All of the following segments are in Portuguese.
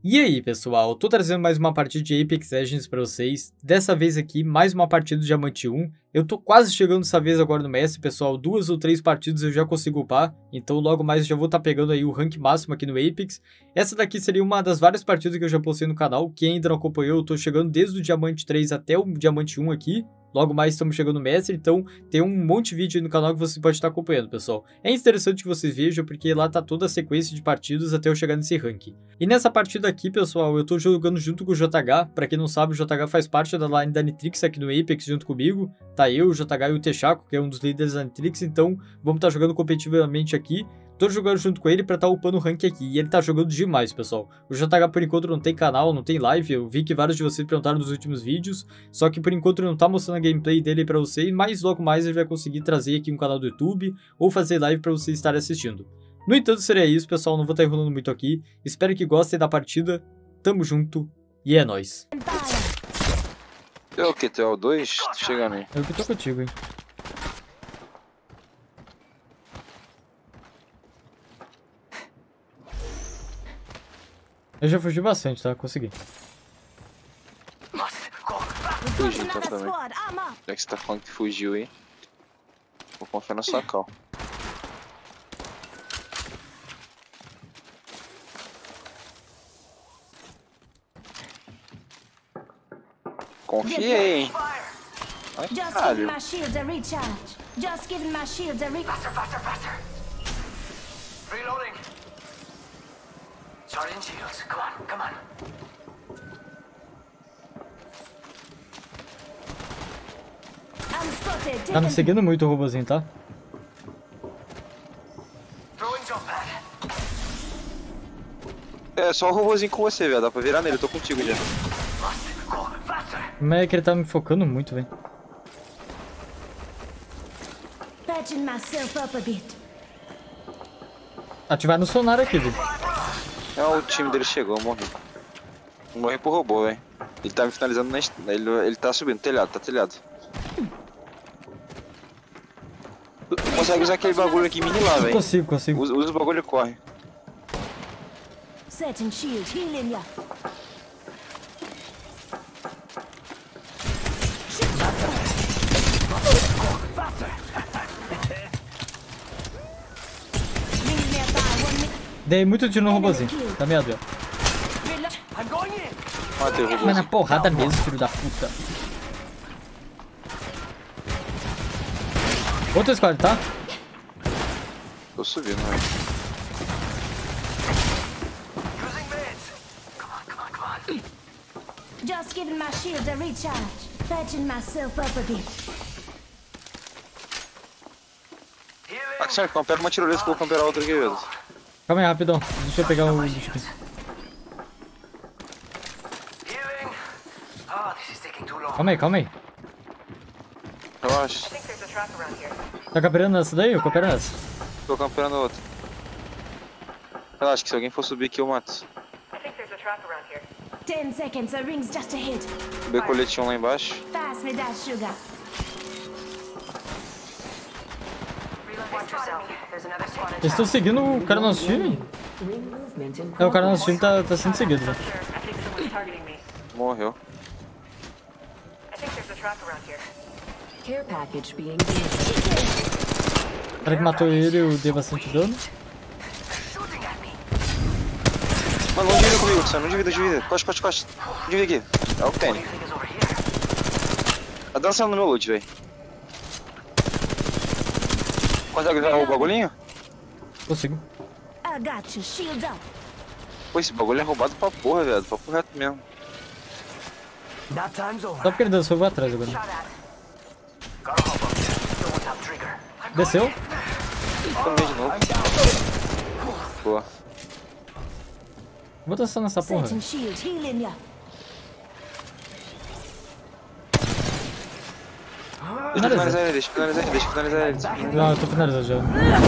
E aí pessoal, tô trazendo mais uma partida de Apex Legends pra vocês, dessa vez aqui mais uma partida do Diamante 1, eu tô quase chegando dessa vez agora no Mestre pessoal, 2 ou 3 partidas eu já consigo upar, então logo mais eu já vou estar pegando aí o rank máximo aqui no Apex. Essa daqui seria uma das várias partidas que eu já postei no canal, quem ainda não acompanhou eu tô chegando desde o Diamante 3 até o Diamante 1 aqui. Logo mais estamos chegando no Mestre, então tem um monte de vídeo aí no canal que você pode estar acompanhando, pessoal. É interessante que vocês vejam, porque lá tá toda a sequência de partidas até eu chegar nesse ranking. E nessa partida aqui, pessoal, eu tô jogando junto com o JH. Pra quem não sabe, o JH faz parte da line da Nitrix aqui no Apex junto comigo. Tá eu, o JH e o Texaco, que é um dos líderes da Nitrix, então vamos estar jogando competitivamente aqui. Tô jogando junto com ele pra estar upando o rank aqui, e ele tá jogando demais, pessoal. O JH por enquanto não tem canal, não tem live, eu vi que vários de vocês perguntaram nos últimos vídeos, só que por enquanto ele não tá mostrando a gameplay dele pra vocês, mas logo mais ele vai conseguir trazer aqui um canal do YouTube, ou fazer live pra vocês estarem assistindo. No entanto, seria isso, pessoal, não vou estar enrolando muito aqui, espero que gostem da partida, tamo junto, e é nóis. Tu é o que? Tu é o 2? Chega aí. Eu que tô contigo, hein. Eu já fugi bastante, tá? Consegui. Fugi então também. Já que você tá falando que fugiu aí, vou confiar na sua cal. Confiei, hein? Ai, caralho. Charging shields. Come on, come on. Tá me seguindo muito o robozinho, tá? Throwing jump pad. É só o robôzinho com você, velho. Dá pra virar nele, eu tô contigo já. Must go faster. Como é que ele tá me focando muito, velho? Patching myself up a bit. Ativar no sonar aqui, velho. É, o time dele chegou, eu morri. Eu morri pro robô, velho. Ele tá me finalizando na ele tá subindo, telhado, tá telhado. Tu consegue usar aquele bagulho aqui mini lá, velho. Consigo. Usa o bagulho e corre. Setting shield, healing ya. Dei muito tiro no robozinho. Tá meado, ó. I'm going in. Matei o robô. Mas na porrada mesmo, filho da puta. Outro squad, tá? Tô subindo, velho. Using meds. Come on, come on, come on. Just giving my shields a recharge. Patching myself up a bit. Healing. Axel, compera uma tirolesa que eu vou camperar outra aqui, velho. Calma aí, rapidão. Deixa eu pegar o bicho aqui. Healing. Oh, this is taking too long. Calma aí. Relaxa. Tá camperando essa daí? Eu coopero nessa. Tô camperando a outra. Relaxa, que se alguém for subir aqui eu mato. 10 seconds, the ring's just ahead. Subi coletinho lá embaixo. Fast with that sugar. Eles estão seguindo o cara do nosso time? É, o cara do nosso time tá sendo seguido, velho. Morreu. Care package being O cara que matou ele, eu dei bastante dano. Shooting at me. Mano, não divida comigo, Sam, não divida. Costa. Divida aqui. É o que tem. Everything is over here. Tá dançando no meu loot, velho. Consegue ver o bagulhinho? Consigo. I got you, shields up. Pô, esse bagulho é roubado pra porra, velho. Papo reto mesmo. That time's over. Só porque ele dançou, eu vou atrás agora. Shot at. Gotta hop up. Don't tap trigger. Desceu. Tomei de novo. Boa. Vou dançar nessa porra. Setting shield, healing ya. Deixa eu finalizar ele. Não, eu tô finalizando já.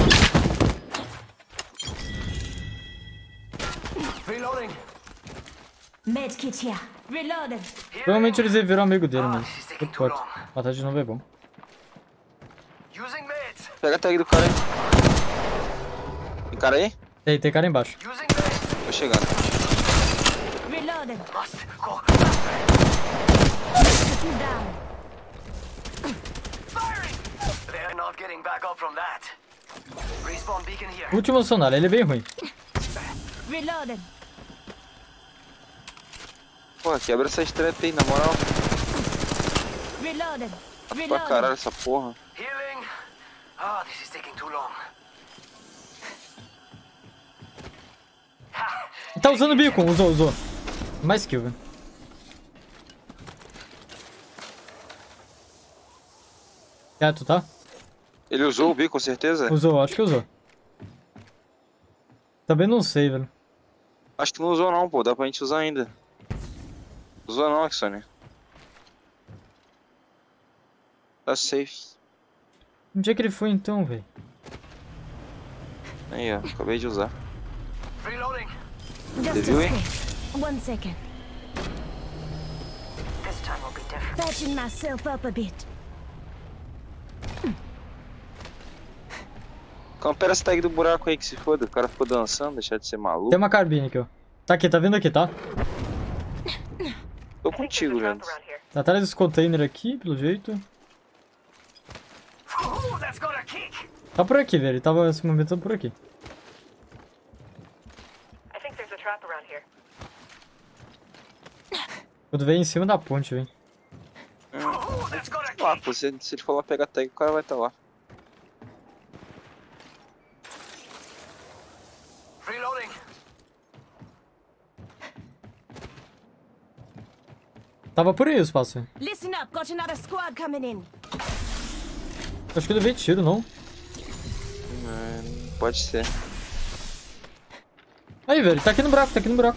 Reloading. Medkit here. Reloaded. Provavelmente eles viram amigo dele, mano. This is taking Muito too forte. long. Matar de novo é bom. Using meds. Pega a tag do cara aí. Tem cara aí? Tem cara embaixo. Using meds. Tô chegando. Reloading. Must go. Put you down. Firing! They're not getting back up from that. Respawn beacon here. Último sonar, ele é bem ruim. Reloading. Pô, quebra essa treta aí, na moral. Reloading. Pra Reloading. caralho essa porra. Healing. Ah, this is taking too long. Tá usando o beacon, usou. Mais kill, velho. Quieto, tá? Ele usou o bico, com certeza? Usou, acho que usou. Também não sei, velho. Acho que não usou não, pô. Dá pra gente usar ainda. Usou não, Axone. Tá safe. Onde é que ele foi então, velho? Aí, ó. Acabei de usar. Reloading. Just Did you, a eh? sec. 1 second. This time will be different. Patching myself up a bit. Campera essa tag do buraco aí que se foda. O cara ficou dançando, deixar de ser maluco. Tem uma carbine aqui, ó. Tá aqui, tá vindo aqui, tá? Tô contigo, gente. Tá atrás dos containers aqui, pelo jeito. Ooh, that's got a kick. Tá por aqui, velho. Ele tava se movimentando por aqui. I think there's a trap around here. Quando vem em cima da ponte, velho. Ooh, that's got a Lá, kick. pô, se ele for lá pegar tag, o cara vai estar lá. Reloading. Tava por aí o espaço, velho. Listen up, got another squad coming in. Acho que eu levei tiro, não? Pode ser. Aí, velho. Tá aqui no buraco, tá aqui no buraco.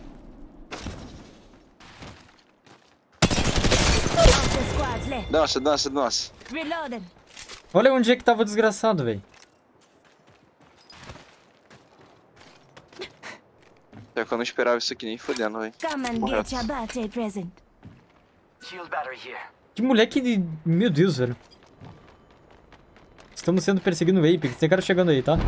After squads left. Dança. Reloading. Olha onde é que tava o desgraçado, velho. É que eu não esperava isso aqui nem fodendo, velho. Come and Morreu. get your birthday present. Shield battery here. Que moleque de... Meu Deus, velho. Estamos sendo perseguidos no Apex. Tem cara chegando aí, tá?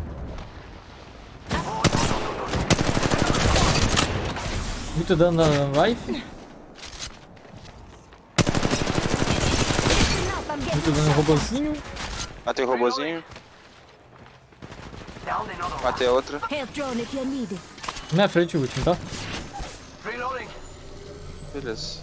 Muito dano na life. Listen up, I'm Muito getting dano no robozinho. Matei o robozinho. Down another one. Matei a outra. health drone if you need it. Na frente o último, tá? Reloading. Beleza.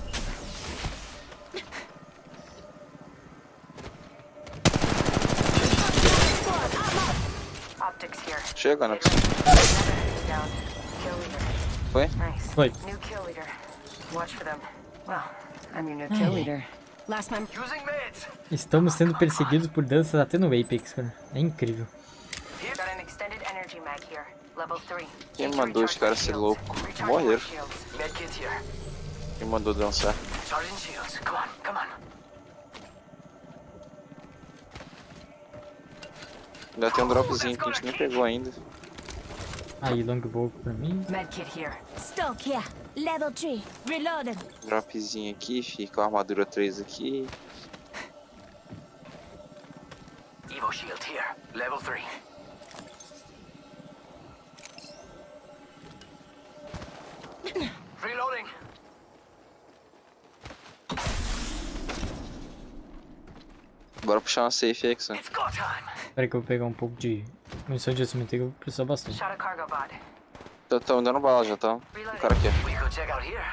Optics here. Chega, né? Down. Kill leader. Foi? Nice. Foi. New kill leader. Watch for them. Well, I'm your new kill leader. Last time. Using meds. Estamos sendo perseguidos por danças até no Apex, cara. É incrível. Got an extended energy mag here. Level 3. Quem mandou os caras ser louco? Morreram. Medkit here. Quem mandou dançar? Charging shields. Come on, come on. Ainda tem um dropzinho que a gente nem pegou ainda. Aí, longbow pra mim. Medkit here. Stock here. Level 3. Reloading. Dropzinho aqui, fica a armadura 3 aqui. Evo shield here. Level 3. Reloading. Bora puxar uma safe aí, Xan. It's go time. Espera que eu vou pegar um pouco de munição de acimento que eu vou precisar bastante. Shot a cargo bot. Tô dando bala já, tá? O cara aqui. We could check out here.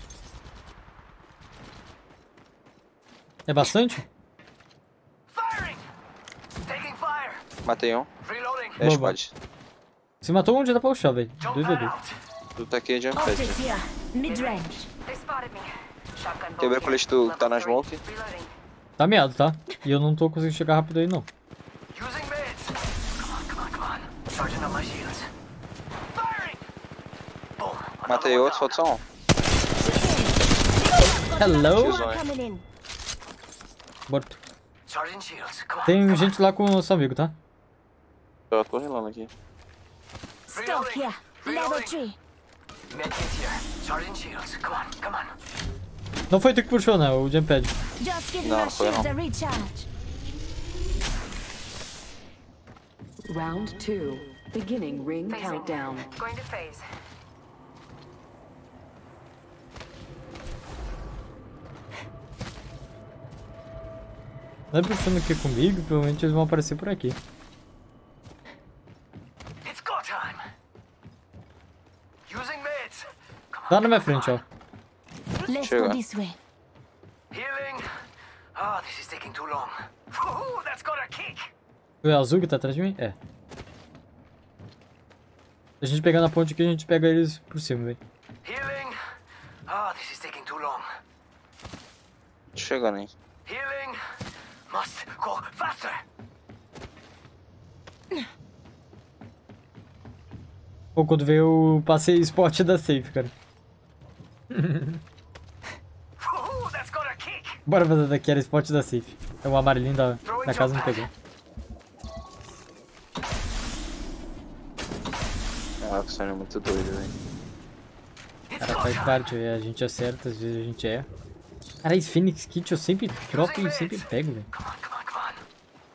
É bastante? Firing. Taking fire. Matei um. Reloading. É, Boa, squad. Se matou onde dá pra puxar, velho. Jump Doido, pad doido. out. Tu tá aqui, jump pad. Optics here. Mid-range. They spotted me. Shotgun bolt Quebrei a here. colete do que tá na Level smoke. 3. Reloading. Tá meado, tá? E eu não tô conseguindo chegar rápido aí, não. Using meds. Come on. Charging up my shields. Firing. Boom. Matei outro, falta só um. Hello? Squad coming in. Morto. Charging shields. Come on. Tem gente lá com o nosso amigo, tá? Tô relando aqui. Stock here. Level 3. Medkit here. Charging shields. Come on. Não foi tu que puxou, né? O jump pad. Just giving No, my foi shields não. a recharge. Round 2. Beginning ring countdown. Going to phase. Vai puxando aqui comigo, provavelmente eles vão aparecer por aqui. It's go time. Using meds. Come Tá on, na minha come on, frente, ó. Let's Sure. go this way. Healing. Oh, this is taking too long. Woohoo, that's got a kick. O azul que tá atrás de mim? É. Se a gente pegar na ponte aqui, a gente pega eles por cima, velho. Healing. Oh, this is taking too long. Tô chegando, hein? Healing. Must go faster. Pô, quando veio eu passei spot da safe, cara. Woohoo, that's got a kick. Bora fazer daqui, era spot da safe. É o amarelinho da casa não pegou. Ah, o Sony é muito doido, velho. It's Cara, go faz time. parte, a gente acerta, às vezes a gente erra. Cara, esse Phoenix Kit eu sempre troco e sempre pego, velho. Come on, come on, come on.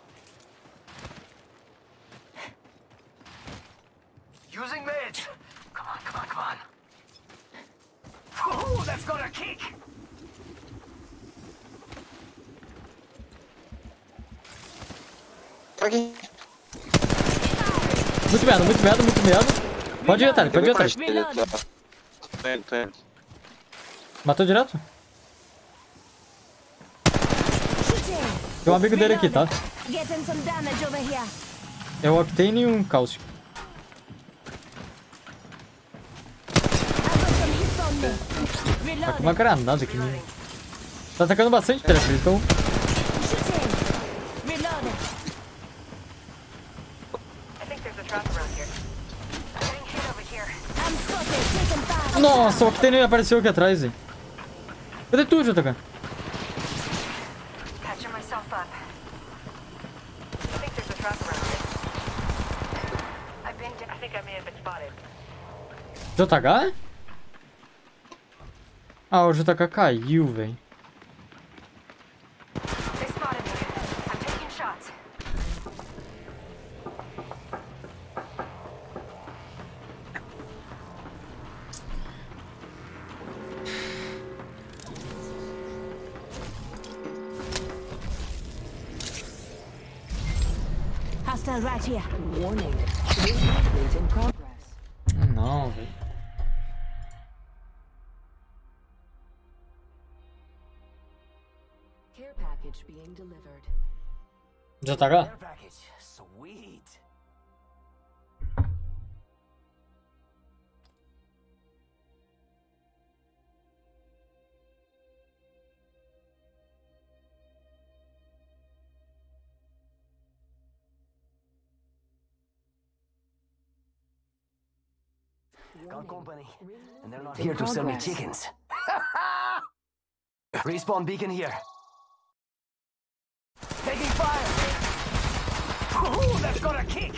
Using meds. Come on, come on, come on. Woohoo, that's got a kick. Aqui. Muito medo, muito medo, muito medo. Pode ir atrás, pode ir atrás. Tô indo, tô indo. Matou direto? Shooting. Tem um amigo dele aqui, tá? Getting some damage over here. É o Octane e um Cáustico. I've got some hits on me. Tá com uma Reloading. granada aqui, né? Tá atacando bastante trap, então. Shooting. Reloading. I think there's a trap around here. I'm getting hit over here. I'm spotted. Taking fire. Nossa, o Octane apareceu aqui atrás, hein? Cadê tu, JK? Catching myself up. I think there's a trap around here. I think I may have been spotted. JK? Ah, o JK caiu, velho. They spotted me. I'm taking shots. Hostile right here. Warning. Ring movement in progress. Não, velho. Care package being delivered. JK? Care package. Sweet. Gun company. And they're not here to sell me Progress. chickens. Respawn beacon here. Taking fire! Ooh, that's got a kick!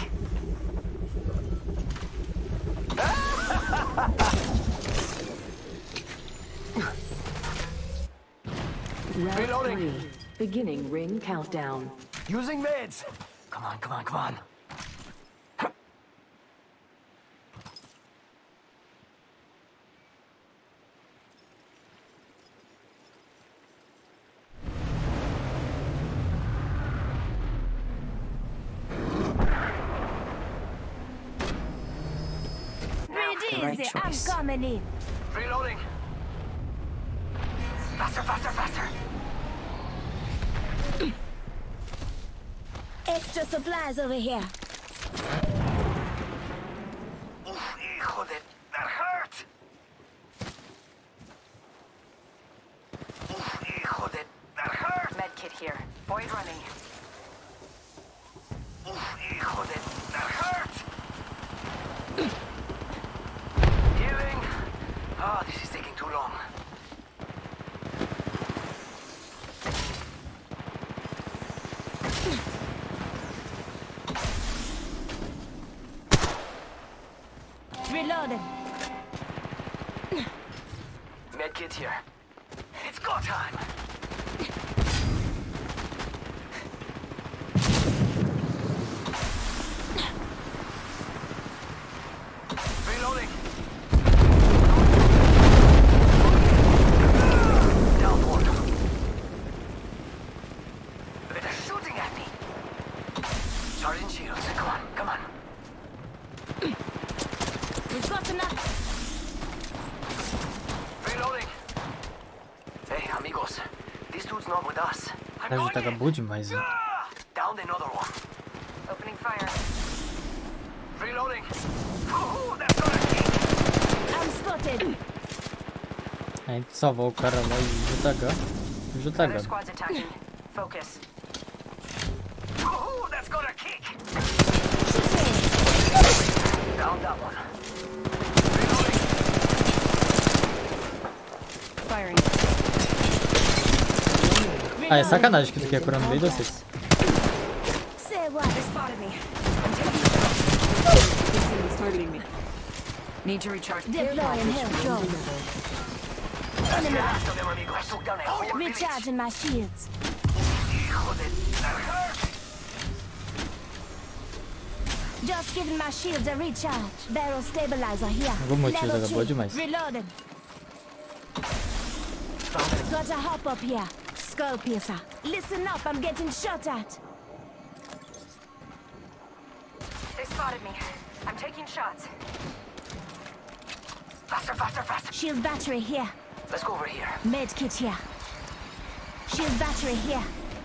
Round Reloading. 3. Beginning ring countdown. Using meds! Come on, come on, come on. Breathe Right easy. I'm choice. coming in. Reloading! Faster, faster, faster! Extra supplies over here. Oof, hijo de... That hurt! Oof, hijo de... That hurt! Medkit here. Void running. Oof, hijo de... That hurt! Healing! Oh, this is taking too long. Reloading. Medkit here. It's go time! Reloading! Down one. Better Charging shields. Come on, come on. We've got enough. Reloading. Hey, amigos. This dude's not with us. I'm A gente going in. acabou demais, hein? Downed another one. Opening fire. Reloading. Ooh, that's got a kick. I'm spotted. A gente salvou o cara lá e JH. O Other JH. squad's attacking. Focus. Ooh, that's got a kick. Down that one. Reloading. Firing. Ah, é sacanagem que tu quer curar no meio de vocês. Say what? They spotted me. Someone's targeting me. Need to recharge. Deploying health drone. Enemy. Last of them, amigo. I took down a whole village. Recharging my shields. Hijo de... That hurt. Just giving my shields a recharge. Barrel stabilizer here. Vou motivo, Level acabou 3. demais. Reloading. Got a hop up here. Skull piercer. Listen up, I'm getting shot at. They spotted me. I'm taking shots. Faster, faster, faster. Shield battery here. Let's go over here. Med kit here. Shield battery here.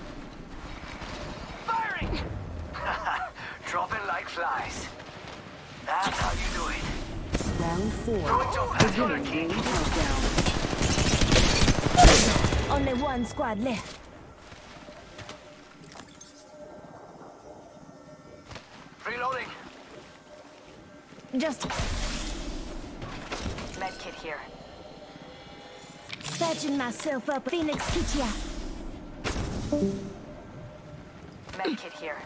Firing! Dropping like flies. That's how you do it. Round 4. Throw it jump pass, got a Beginning kick. ring countdown. Only one squad left. Reloading. Just Med kit here. patching myself up. Phoenix kit here. Med kit here.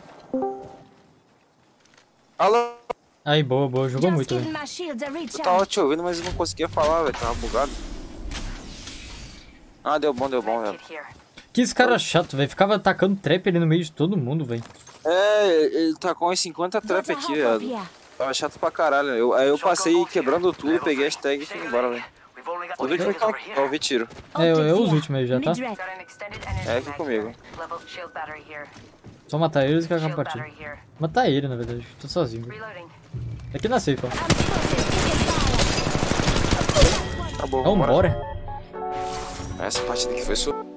Alô? Aí, boa, boa. Jogou Just muito, giving velho. my shields a Eu tava recharge. te ouvindo, mas eu não conseguia falar, velho. Tava bugado. Ah, deu bom, Med velho. kit here. Que esse cara chato, velho. Ficava atacando trap ali no meio de todo mundo, velho. É, ele tacou uns 50 trap Got a aqui, hop up velho. here. Tava chato pra caralho. Aí eu passei quebrando tudo, peguei a tag e fui embora, velho. O vídeo vai pra ouvir tiro. É, Optics os here. últimos aí já, tá? Mid-red. Got an extended energy É aqui mag comigo. here. Level shield battery here. Só matar eles e cagar a Shield partida. battery here. Matar ele, na verdade. Tô sozinho, velho. Reloading. Aqui na safe, ó. I'm spotted. Taking fire. Acabou, Vambora. Essa partida aqui foi sua.